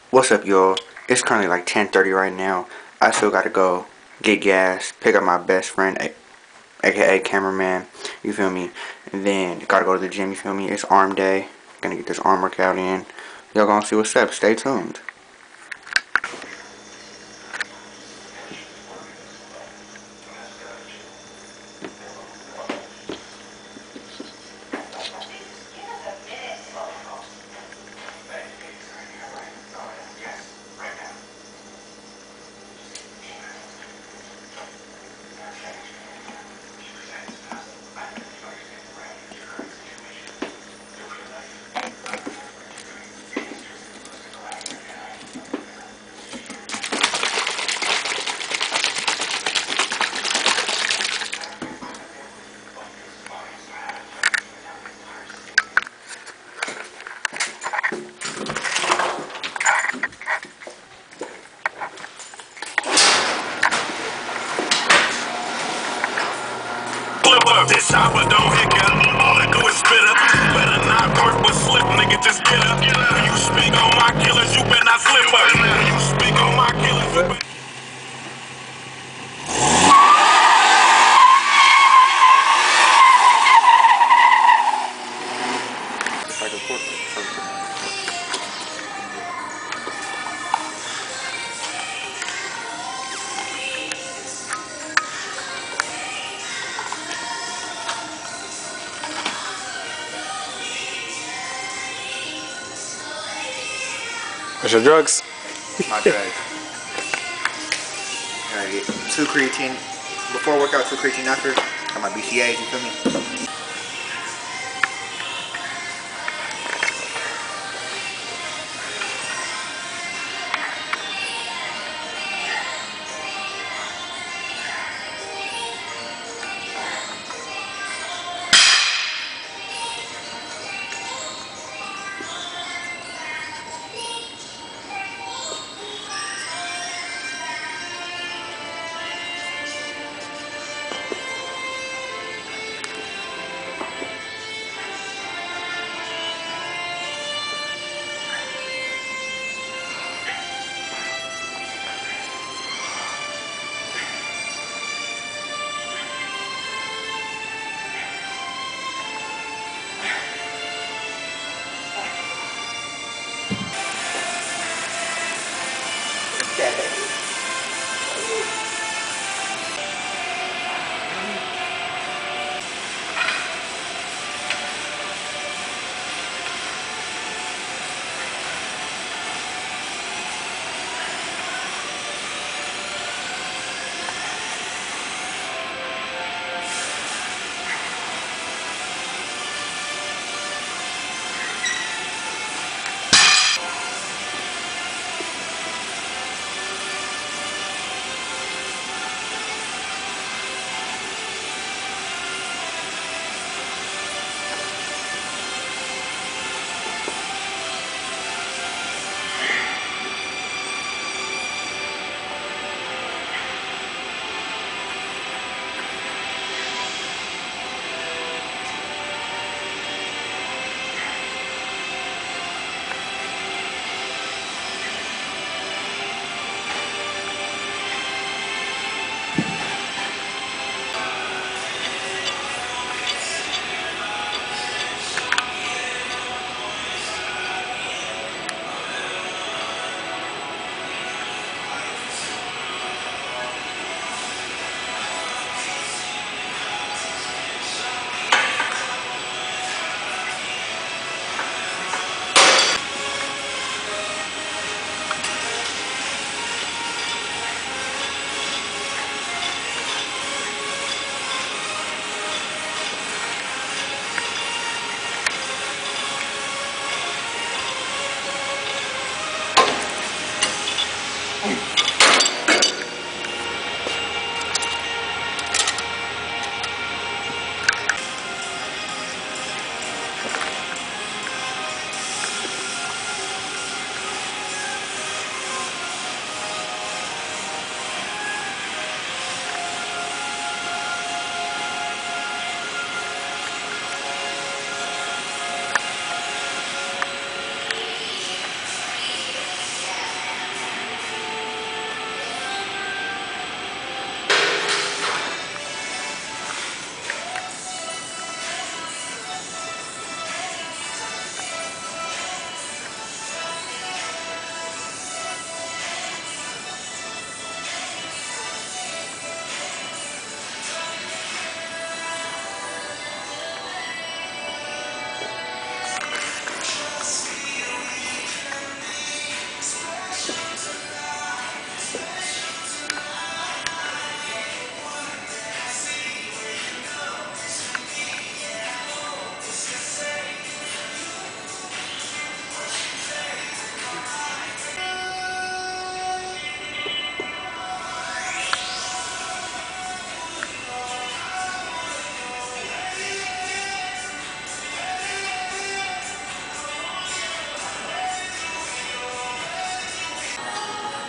What's up, y'all? It's currently like 10:30 right now. I still gotta go get gas, pick up my best friend, aka cameraman. You feel me? And then gotta go to the gym. You feel me? It's arm day. Gonna get this arm workout in. Y'all gonna see what's up. Stay tuned. This chopper don't hit ya. All it do is spit up. Better not work but slip, nigga, just get up. When you speak on my killers, you better not slip up. When you speak on my killers, you better. What's your drugs? My drugs. Gotta get 2 creatine before workout, 2 creatine after. Got my BCAAs. You feel me?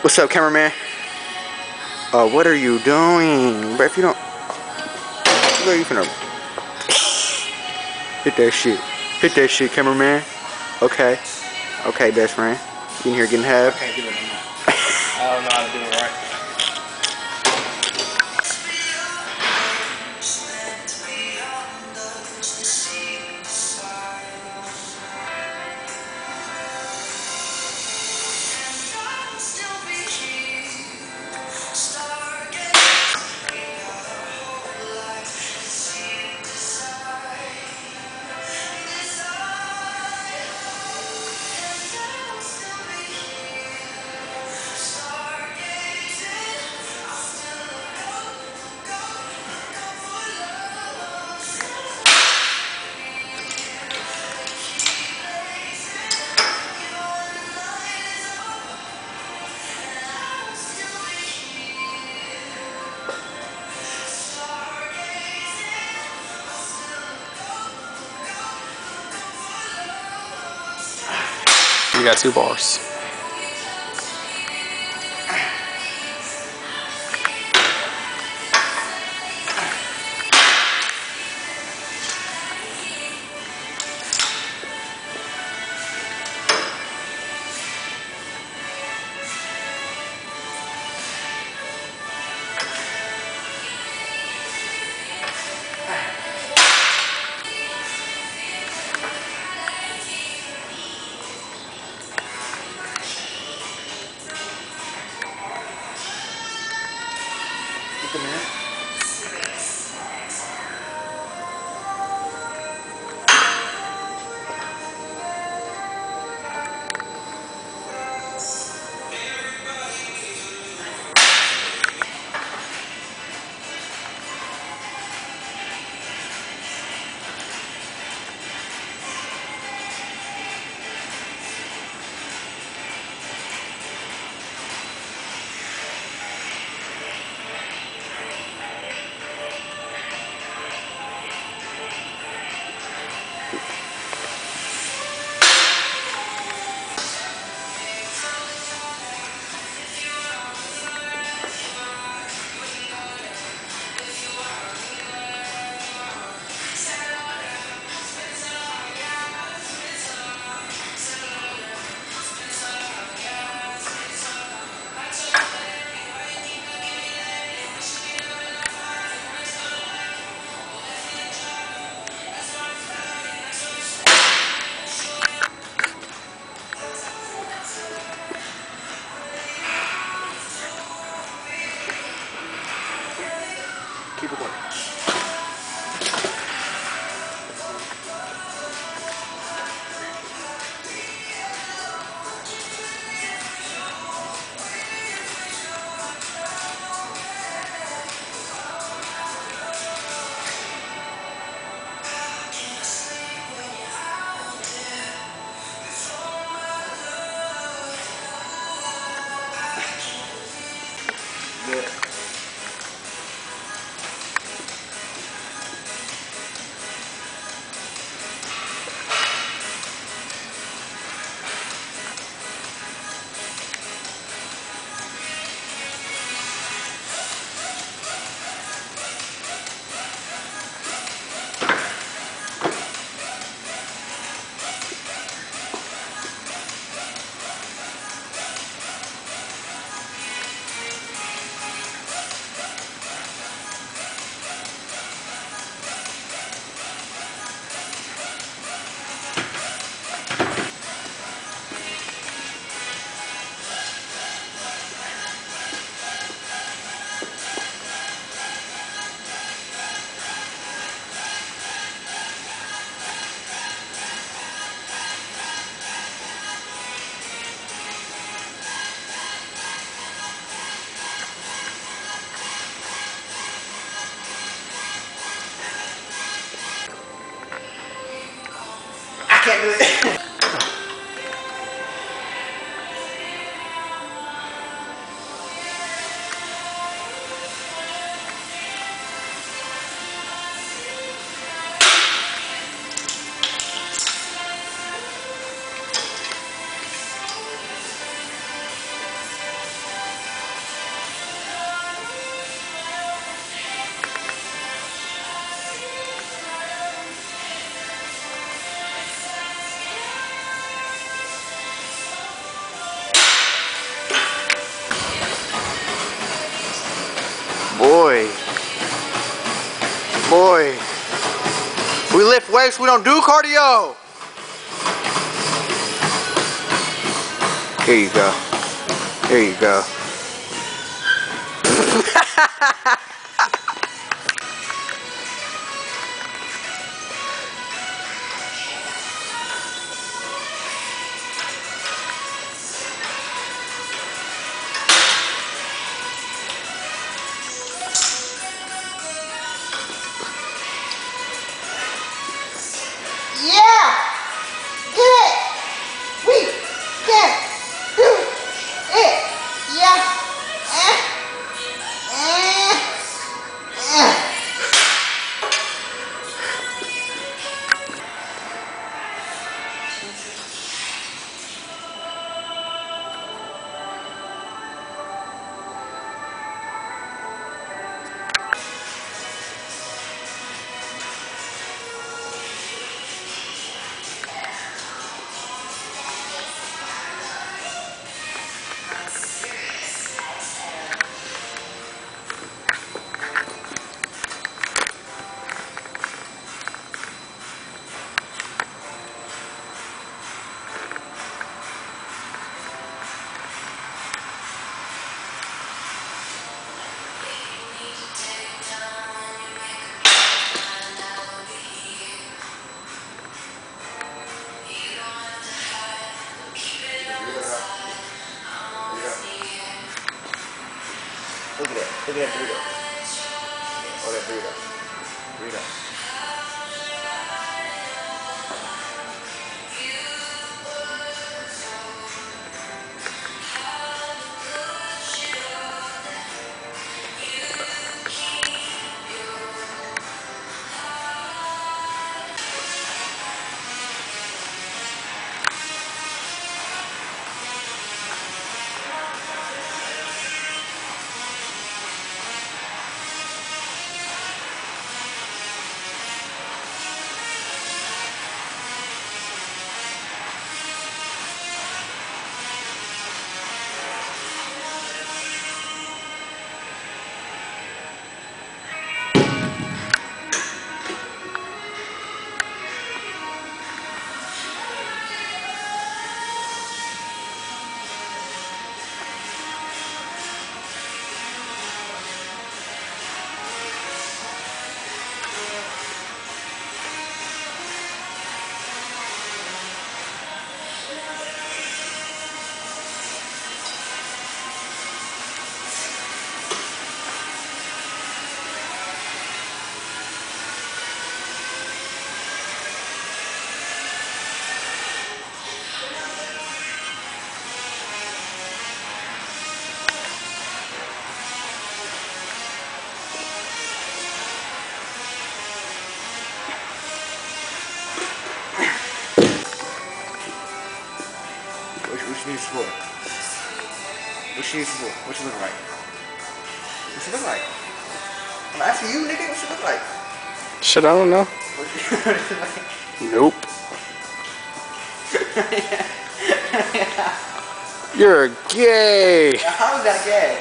What's up, cameraman? What are you doing? But if you don't, look, you finna hit that shit. Hit that shit, cameraman. Okay. Okay, best friend. You in here getting half? I can't do it no more. I don't know how to do it right. You got 2 bars. lift weights. We don't do cardio. Here you go. Here you go. Yeah! Get it! We can do it! Yeah! Look at that. Look at that burrito. Oh, that burrito. Burrito. What you need this for? What you need this for? What you look like? What you look like? I'm asking you, nigga, what you look like? Shit, I don't know. Nope. You're gay. How is that gay?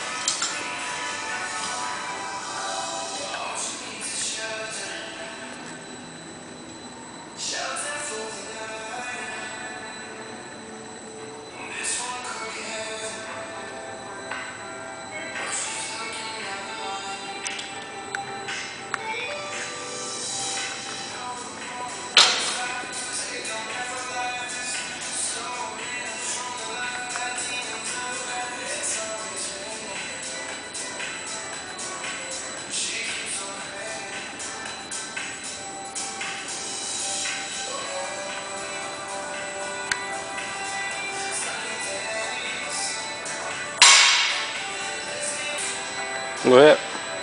Go ahead.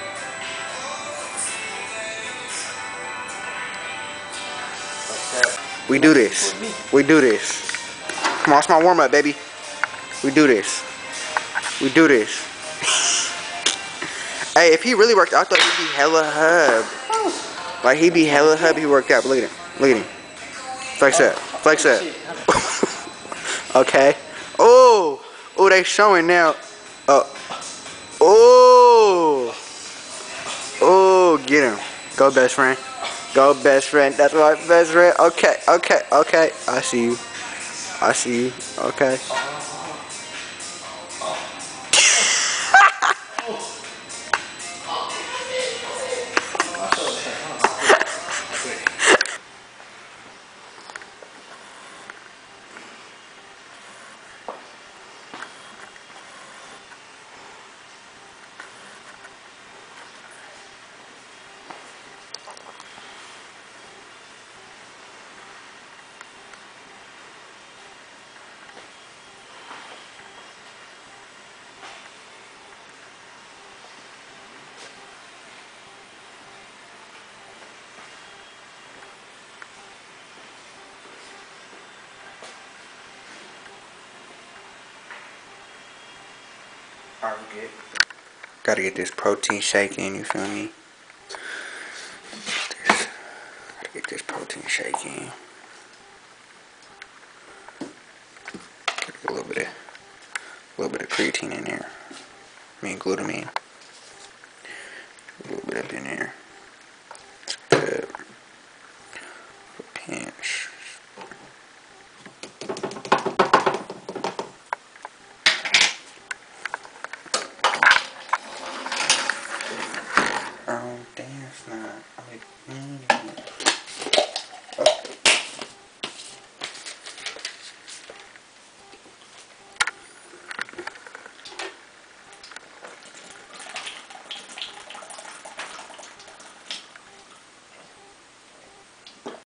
We do this. We do this. Come on, it's my warm up, baby. We do this. We do this. Hey, if he really worked out, I thought he'd be hella hub. Like, he'd be hella hub if he worked out. But look at him. Look at him. Flex that. Flex that. Okay. Oh. Oh, they showing now. Oh. Oh, get him. Go, best friend. Go, best friend. That's my best friend. Okay, okay, okay. I see you. I see you. Okay. Alright, we good. Gotta get this protein shake in, you feel me? Gotta get this protein shake in. Get a little bit of creatine in there. I mean glutamine. A little bit up in there.